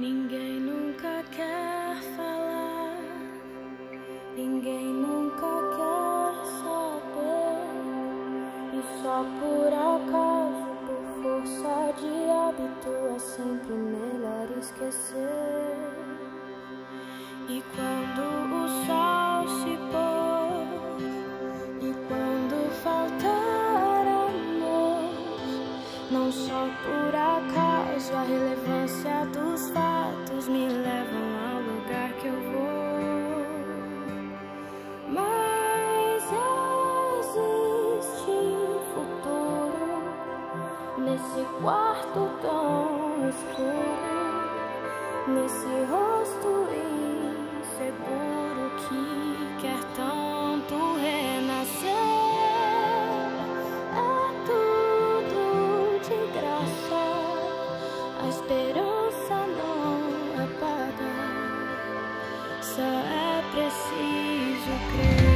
Ninguém nunca quer falar, ninguém nunca quer saber. E só por acaso, por força de hábito, é sempre melhor esquecer. E quando o sol se pôr, e quando faltar amor, não só por acaso, a relevância dos fatos me levam ao lugar que eu vou. Mas existe futuro nesse quarto tão escuro, nesse rosto inseguro que quer tanto renascer. É tudo de graça, a esperança não apaga, só é preciso crer.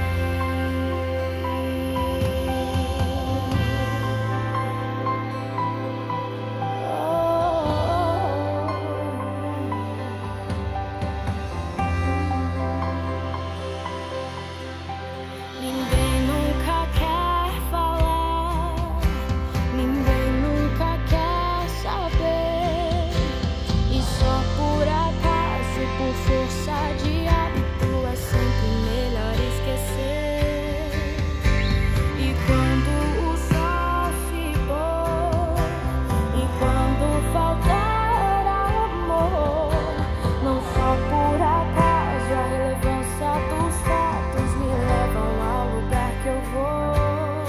Ninguém nunca quer falar, ninguém nunca quer saber. E só por acaso, por força de hábito, é sempre melhor esquecer. E quando o sol se pôr, e quando faltar amor, não só por acaso, a relevância dos fatos me levam ao lugar que eu vou.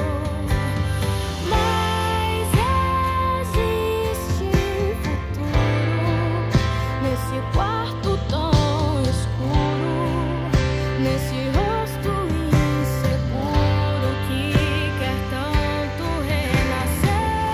Mas existe futuro nesse quarto tão escuro, nesse rosto inseguro que quer tanto renascer.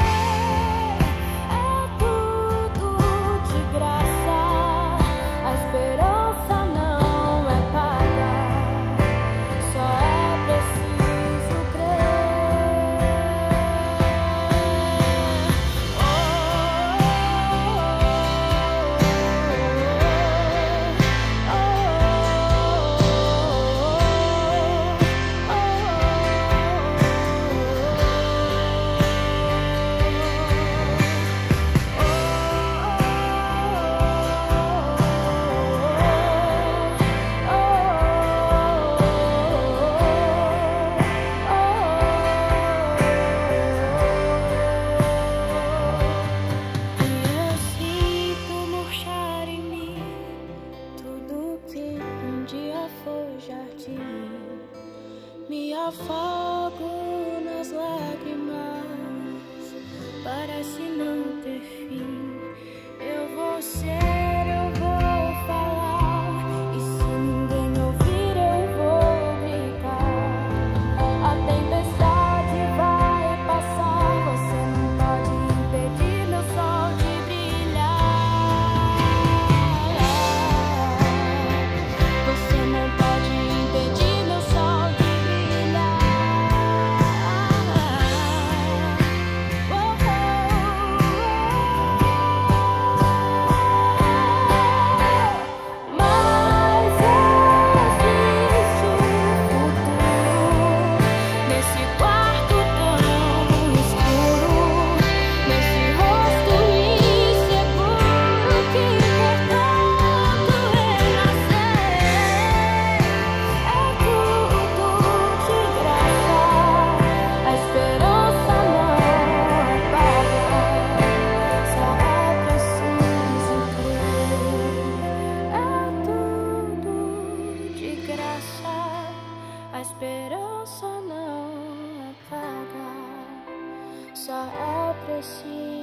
É tudo de graça, a esperança não é paga, só é preciso crer. E eu sinto murchar em mim tudo que um dia foi jardim. Me afogo nas lágrimas, parece não ter fim. Eu vou ser, eu vou falar, e se ninguém ouvir eu vou gritar. A tempestade vai passar, você não pode impedir meu sol de brilhar. Você não pode impedir meu sol de brilhar. Mas existe futuro nesse quarto tão escuro, nesse rosto inseguro que quer tanto renascer. É tudo de graça, a esperança não apaga, só é preciso crer. É tudo de graça, a esperança não apaga, só é preciso